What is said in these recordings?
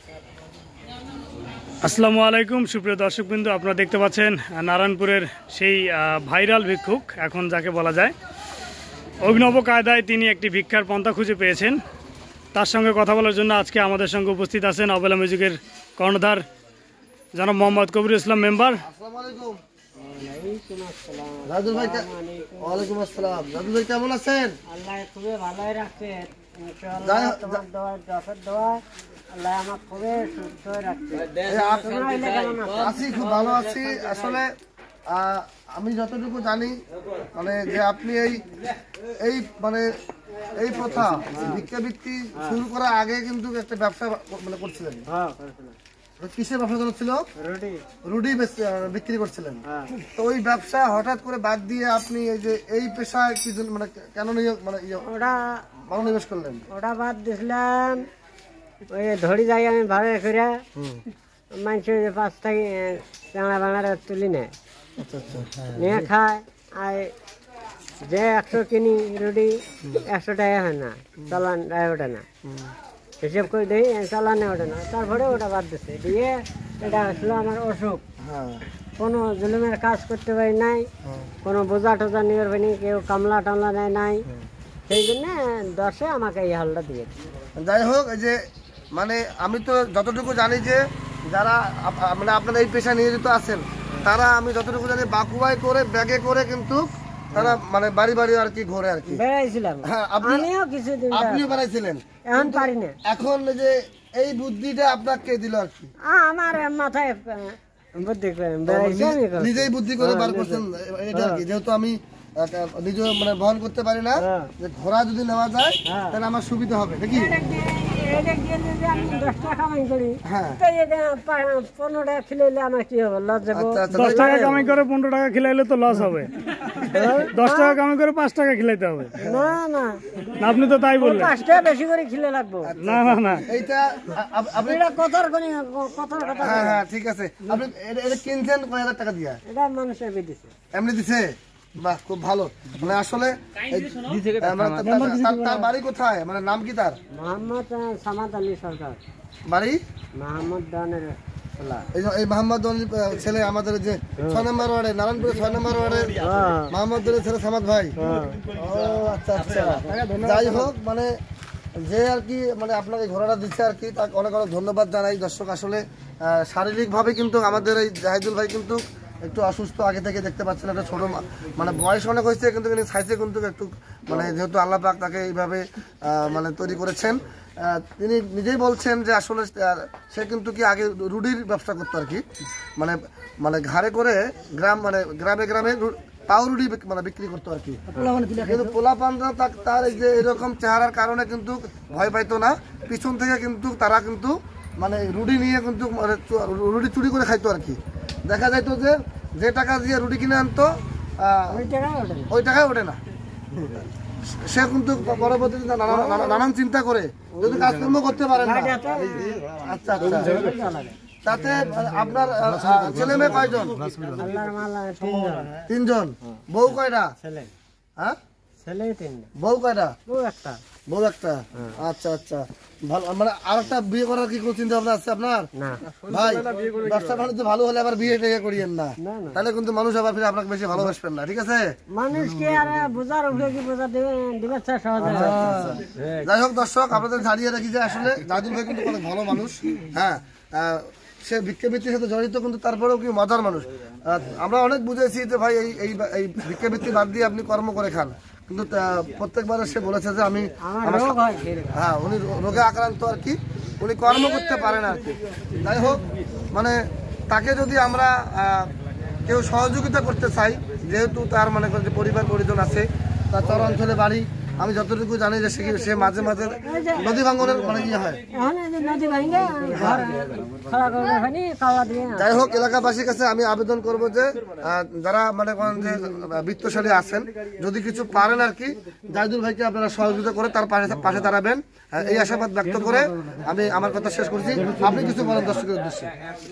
আসসালামু আলাইকুম সুপ্রিয় দর্শকবৃন্দ, আপনারা দেখতে পাচ্ছেন নারায়ণপুরের সেই ভাইরাল ভিক্ষুক, এখন যাকে বলা যায় অভিনব কায়দায় তিনি একটি ভিক্ষার পন্থা খুঁজে পেয়েছেন। তার সঙ্গে কথা বলার জন্য আজকে আমাদের সঙ্গে উপস্থিত আছেন অবেলা মিউজিকের কর্ণধার জনাব মোহাম্মদ কবিরুল ইসলাম মেম্বার। আসসালামু আলাইকুম। রাজুল ভাই, ওয়ালাইকুম আসসালাম। রাজুল ভাই কেমন আছেন? আল্লাহ খুবই ভালোই রাখছে, ইনশাআল্লাহ তোমার দোয়া দফের দোয়া আল্লাহ আমাকে খুবই সুস্থ রাখছে। আছি, খুব ভালো আছি। আসলে আমি যতটুকু জানি মানে যে আপনি এই মানে এই প্রথা ভিক্ষাবৃত্তি শুরু করার আগে কিন্তু একটা ব্যবসা মানে করছিলেন। কিসের ব্যবসা ছিল? রুটি বিক্রি করছিলেন। তো ওই ব্যবসা হঠাৎ করে বাদ দিয়ে আপনি এই যে এই পেশায় কি মানে কেন মানে মনোনিবেশ করলেন? ওটা বাদ দিছিলাম, ওই ধরি যাই আমি ভাড়া করে মানুষের 5 থেকে চাঙা বাঙারা তুলি নেয়, নিয়ে খায়। আর যে 100 কিনি রুটি 100 টাকা হয় না, চালান ওঠে না, হিসেব করে দিই চালানে ওঠে না। তারপরে ওটা বাদ দিচ্ছে দিয়ে এটা আসলে আমার অসুখ, কোনো জুলুমের কাজ করতে পারি নাই, কোনো বোঝা টোজা নিয়ে পারিনি, কেউ কামলা টামলা নেয় নাই, সেই জন্য দশে আমাকে এই হালটা দিয়েছে। যাই হোক, এই যে মানে আমি তো যতটুকু জানি যে যারা মানে আপনারা এই পেশা নিয়োজিত আছেন তারা আমি যতটুকু জানি বাকুবাই করে ব্যাগে করে কিন্তু তারা মানে বাড়ি বাড়ি আর কি ঘোরে আর কি। বেড়াইছিলাম, আমিও কিছুদিন আপনিও বেড়াইছিলেন, এখন পারি না। এখন যে এই বুদ্ধিটা আপনাকে দিল আর কি, আমার মাথায় বুদ্ধি নিজেই বুদ্ধি করে বার করছেন এটা আর কি। যেহেতু আমি নিজে মানে বহন করতে পারি না, যে ঘোড়া যদি নেওয়া যায় তাহলে আমার সুবিধা হবে নাকি। 10 টাকা কামাই করি, 15 টাকা খিলাইলে আমার কি হবে? লস যাবো। 10 টাকা কামাই করে 15 টাকা খিলাইলে তো লস হবে। 10 টাকা কামাই করে 5 টাকা খিলাইতে হবে। না না, আপনি তো তাই বললেন। 5 টাকা বেশি করে খিলে লাগবো। না না না, এইটা আপনি কথার কথা। হ্যাঁ ঠিক আছে। আপনি এটা কিনছেন কয় হাজার টাকা দিয়া? এটা মানুষের দিছে, এমনি দিছে? বাহ, খুব ভালো। মানে আসলে তার বাড়ি কোথায়, মানে নাম কি তার? মোহাম্মদ সামাদ আলী সরকার বাড়ি? মোহাম্মদ দানের এই মোহাম্মদ ছেলে আমাদের যে 6 নম্বর ওয়ার্ডে, নারায়ণপুরে 6 নম্বর ওয়ার্ডে মোহাম্মদ ছেলে সামাদ ভাই। ও আচ্ছা আচ্ছা। যাই হোক, মানে যে আর কি মানে আপনাকে ঘোড়াটা দিচ্ছে আর কি, তাকে অনেক অনেক ধন্যবাদ জানাই। দর্শক আসলে শারীরিকভাবে কিন্তু আমাদের এই জাহিদুল ভাই কিন্তু একটু অসুস্থ, আগে থেকে দেখতে পাচ্ছেন। একটা ছোট মানে বয়স অনেক হয়েছে কিন্তু সাইজে কিন্তু একটু মানে যেহেতু আল্লাহ পাক তাকে এইভাবে মানে তৈরি করেছেন, তিনি নিজেই বলছেন যে আসলে সে কিন্তু কি আগে রুটির ব্যবসা করতো আর কি, মানে মানে ঘাড়ে করে মানে গ্রামে গ্রামে পাউরুটি মানে বিক্রি করতো আর কি। কিন্তু পোলাপানরা তার এই যে এরকম চেহারার কারণে কিন্তু ভয় পাইতো না, পিছন থেকে কিন্তু তারা কিন্তু মানে রুটি নিয়ে কিন্তু মানে রুটি চুরি করে খাইতো আর কি। দেখা যাইতো যে টাকা দিয়ে রুটি কিনে আনতো ওই টাকায় ওঠে না। সে কিন্তু পরবর্তীতে নানান চিন্তা করে যদি কাজকর্ম করতে পারে না। আচ্ছা আচ্ছা। তাতে আপনার ছেলে মেয়ে কয়জন? 3 জন। বউ কয়টা? হ্যাঁ, বউ কয়টা? বউ একটা। আচ্ছা আচ্ছা, ভালো। মানে আর একটা বিয়ে করার কি কোনো চিন্তা ভাবনা আছে আপনার? ভাই, ব্যবসা বাণিজ্য ভালো হলে আবার বিয়ে টেয়ে করিয়েন না, তাহলে কিন্তু মানুষ আবার ফিরে আপনাকে বেশি ভালোবাসবেন না, ঠিক আছে? মানুষকে আর বোঝার উপরে কি বোঝা দিবে সহজ। যাই হোক দর্শক, আপনাদের জানিয়ে রাখি যে আসলে জাহিদুল ভাই কিন্তু অনেক ভালো মানুষ। হ্যাঁ, সে ভিক্ষাবৃত্তির সাথে জড়িত কিন্তু তারপরেও কি মজার মানুষ। আমরা অনেক বুঝেছি যে ভাই এই ভিক্ষাবৃত্তি বাদ দিয়ে আপনি কর্ম করে খান, কিন্তু প্রত্যেকবার সে বলেছে যে আমি হ্যাঁ উনি রোগে আক্রান্ত আর কি, উনি কর্ম করতে পারেন আর কি। যাই হোক, মানে তাকে যদি আমরা কেউ সহযোগিতা করতে চাই, যেহেতু তার মানে পরিবার পরিজন আছে, তার চর অঞ্চলে বাড়ি, আমি যতটুকু জানি যে সে মাঝে মাঝে নদী ভাঙ্গনের মানে ইয়ে হয়। যাই হোক, এলাকাবাসীর কাছে আমি আবেদন করব যে যারা মানে যে বৃত্তশালী আছেন, যদি কিছু পারেন আর কি, জাহিদুল ভাইকে আপনারা সহযোগিতা করে তার পাশে দাঁড়াবেন, এই আশাবাদ ব্যক্ত করে আমি আমার কথা শেষ করছি। আপনি কিছু বলেন দর্শকের উদ্দেশ্যে।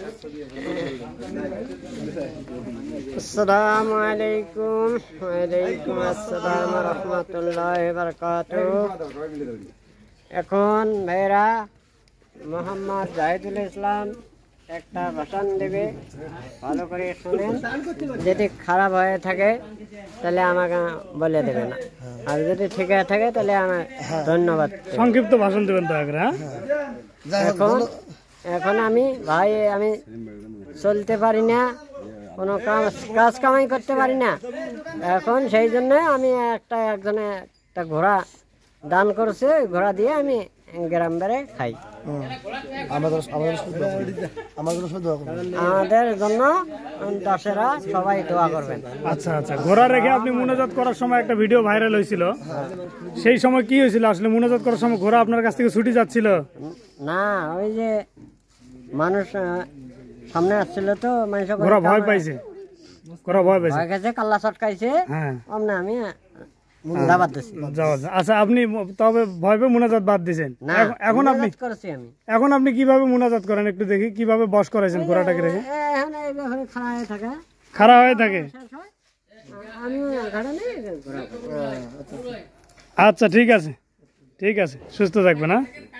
আসসালামু আলাইকুম। ওয়ালাইকুম আসসালাম ওয়া রাহমাতুল্লাহি ওয়া বারাকাতুহু। এখন ভাইরা মোহাম্মদ জাহিদুল ইসলাম একটা ভাষণ দেবে, ভালো করে শুনেন। যদি খারাপ হয়ে থাকে তাহলে আমাকে বলে দেবেন, আর যদি ঠিক হয়ে থাকে তাহলে আমার ধন্যবাদ। সংক্ষিপ্ত ভাষণ দেবেন দয়া করে। হ্যাঁ, যাই হোক, এখন এখন আমি ভাই আমি চলতে পারি না, কোনো কাজ কামাই করতে পারি না। এখন সেই জন্য আমি একজনে একটা ঘোড়া দান করছে, ওই ঘোড়া দিয়ে আমি গ্রাম বেড়ে খাই। আমাদের জন্য দশেরা সবাই দোয়া করবেন। আচ্ছা আচ্ছা, ঘোড়া রেখে আপনি মুনাজাত করার সময় একটা ভিডিও ভাইরাল হয়েছিল, সেই সময় কি হয়েছিল আসলে? মুনাজাত করার সময় ঘোড়া আপনার কাছ থেকে ছুটে যাচ্ছিল? না, ওই যে মানুষ সামনে আসছিল তো, মানুষ ঘোড়া ভয় পাইছে, ঘোড়া ভয় পাইছে, ভয় গেছে, কাল্লা চটকাইছে। হ্যাঁ, অমনে আমি দাবাত দিছি। আচ্ছা, আপনি তবে ভয় পেয়ে মুনাজাত বাদ দিয়েছেন। এখন আপনি করছি আমি, এখন আপনি কিভাবে মুনাজাত করেন একটু দেখি, কিভাবে বস করাইছেন ঘোড়াটাকে রেখে? এখন এইভাবে খাড়া হয়ে থাকে, খাড়া হয়ে থাকে। আমি ঘাড়া নেই, ঘোড়া। আচ্ছা, ঠিক আছে, ঠিক আছে, সুস্থ থাকবেন। হ্যাঁ।